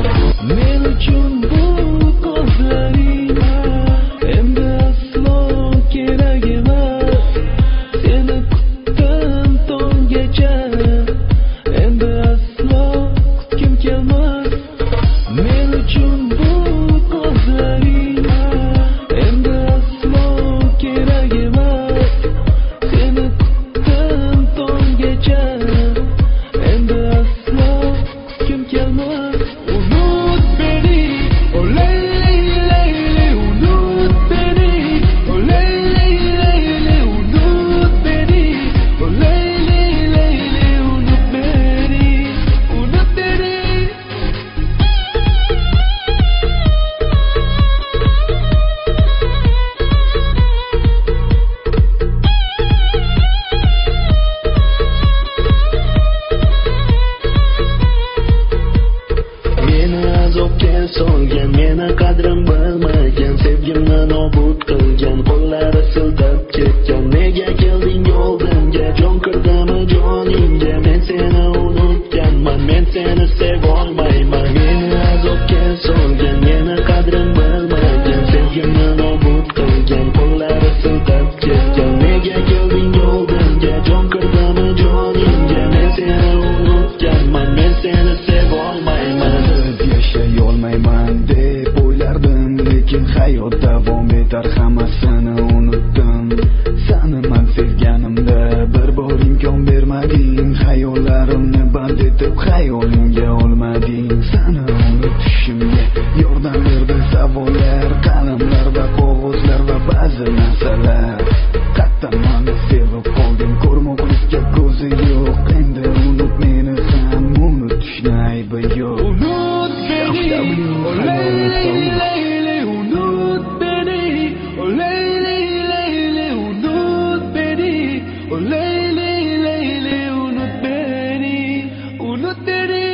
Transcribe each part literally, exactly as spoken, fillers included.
Men uchun bu ko'zlaring endi aslo kerak emas. Seni kutdim tonggacha, endi aslo kutgim kelmas. Men uchun bu ko'zlaring endi aslo kerak emas. Seni kutdim tonggacha, endi aslo kutgim kelmas. Unut beni, oh layli layli, unut beni, oh layli layli, unut beni, oh layli layli, unut beni, unut beni. Meni azobga solgan, meni qadrim bilmagan, sevgimni nobud qilgan, qo'llari siltab ketgan. Nega kelding oldimga, jon kirdimi joningga? Men seni unutganman, men seni sevolmayman. Meni azobga solgan, meni qadrim bilmagan, sevgimni nobud qilgan, qo'llari siltab ketgan. Nega kelding oldimga, jon kirdimi joningga? Men seni unutganman, men seni sevolmayman. Yashay olmayman deb o'ylardim, lekin hayot davom etar, hammasini unutdim. Seni men sevganimda bir bor imkon bermading, hayollarimni band etib xayolingga olmading. Seni unutishimga yordam berdi savollar, qalamlar va qog'ozlar va ba'zi narsalar. Qattan meni sevib qolding, ko'rmoqlikka ko'zi yo'q. Endi unut meni ham, unutishni aybi yo'q. Unut beni, oh layli layli, unut beni, oh layli layli, unut beni, oh layli layli, unut beni, unut beni,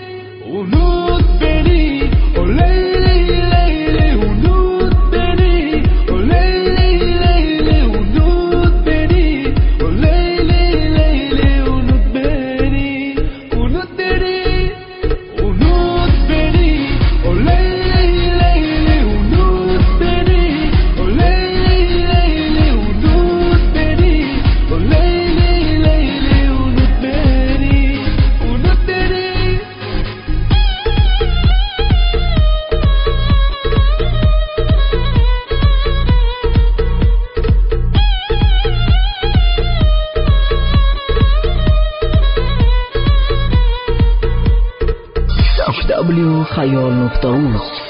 unut beni, oh layli layli, unut beni, oh layli layli, unut beni, oh layli layli, unut beni, unut beni, unut beni, oh layli layli, unut beni, oh layli layli, unut beni, oh layli layli, unut beni, unut beni. w xayol nuqta uz